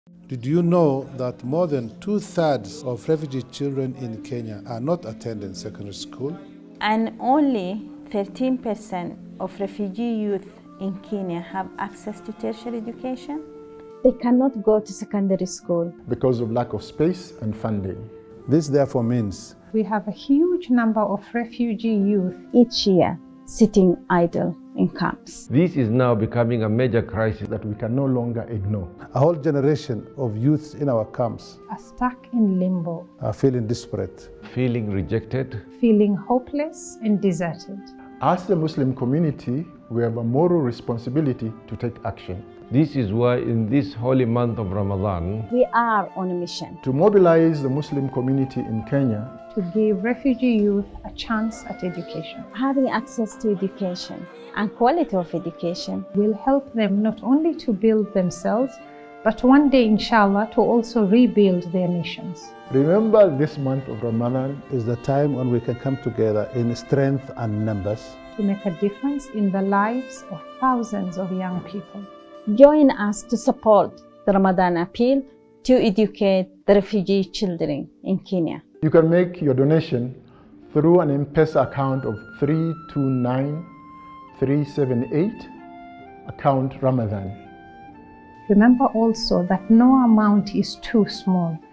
Did you know that more than 2/3 of refugee children in Kenya are not attending secondary school? And only 13% of refugee youth in Kenya have access to tertiary education? They cannot go to secondary school because of lack of space and funding. This therefore means we have a huge number of refugee youth each year sitting idle in camps. This is now becoming a major crisis that we can no longer ignore. A whole generation of youths in our camps are stuck in limbo, are feeling desperate, feeling rejected, feeling hopeless and deserted. As the Muslim community, we have a moral responsibility to take action. This is why in this holy month of Ramadan, we are on a mission to mobilize the Muslim community in Kenya to give refugee youth a chance at education. Having access to education and quality of education will help them not only to build themselves, but one day, inshallah, to also rebuild their nations. Remember, this month of Ramadan is the time when we can come together in strength and numbers to make a difference in the lives of thousands of young people. Join us to support the Ramadan appeal to educate the refugee children in Kenya. You can make your donation through an M-Pesa account of 329378, account Ramadan. Remember also that no amount is too small